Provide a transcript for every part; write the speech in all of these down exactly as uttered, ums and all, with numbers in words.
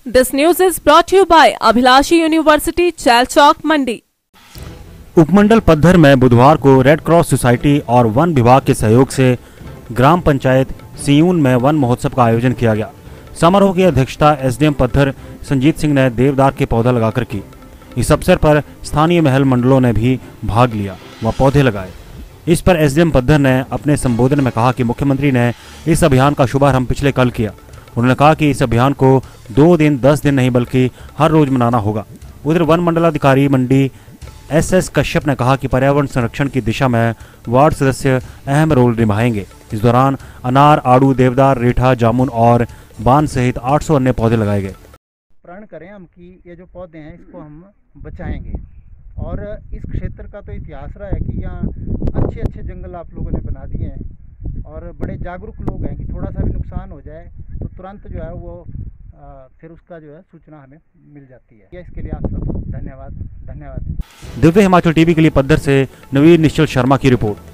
This news is brought to you by Abhilashi University, Chalchok, मंडी। उपमंडल पद्धर में बुधवार को रेड क्रॉस सोसाइटी और वन विभाग के सहयोग से ग्राम पंचायत सियून में वन महोत्सव का आयोजन किया गया। समारोह की अध्यक्षता एसडीएम पद्धर संजीत सिंह ने देवदार के पौधा लगाकर की। इस अवसर पर स्थानीय महल मंडलों ने भी भाग लिया व पौधे लगाए। इस पर एसडीएम पद्धर ने अपने संबोधन में कहा कि मुख्यमंत्री ने इस अभियान का शुभारंभ पिछले कल किया। उन्होंने कहा कि इस अभियान को दो दिन दस दिन नहीं बल्कि हर रोज मनाना होगा। उधर वन मंडलाधिकारी मंडी एस एस कश्यप ने कहा कि पर्यावरण संरक्षण की दिशा में वार्ड सदस्य अहम रोल निभाएंगे। इस दौरान अनार, आड़ू, देवदार, रीठा, जामुन और बान सहित आठ सौ अन्य पौधे लगाए गए। प्रण करें हम कि ये जो पौधे हैं इसको हम बचाएंगे। और इस क्षेत्र का तो इतिहास रहा है कि यहाँ अच्छे अच्छे जंगल आप लोगों ने बना दिए हैं और बड़े जागरूक लोग हैं कि थोड़ा सा भी नुकसान हो जाए तो तुरंत जो है वो आ, फिर उसका जो है सूचना हमें मिल जाती है। इसके लिए आप सबको धन्यवाद धन्यवाद। दिव्य हिमाचल टीवी के लिए पद्धर से नवीन निश्चल शर्मा की report.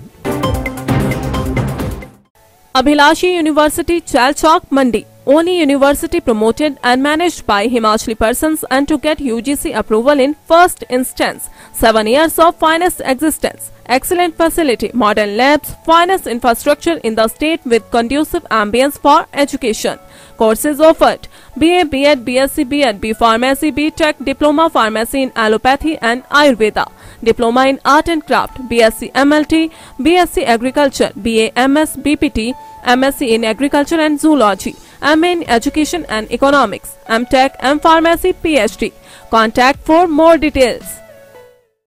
Abhilashi University, Chalchok, Mandi. Only university promoted and managed by Himachali persons and to get U G C approval in first instance. Seven years of finest existence. Excellent facility, modern labs, finest infrastructure in the state with conducive ambience for education. Courses offered: B A, B Ed, B Sc, B Ed, B Pharmacy, B Tech, Diploma Pharmacy in Allopathy and Ayurveda. Diploma in Art and Craft, B Sc M L T, B Sc Agriculture, B A M S, B P T, M Sc in Agriculture and Zoology, M A in Education and Economics, M Tech, M Pharmacy, P H D. Contact for more details.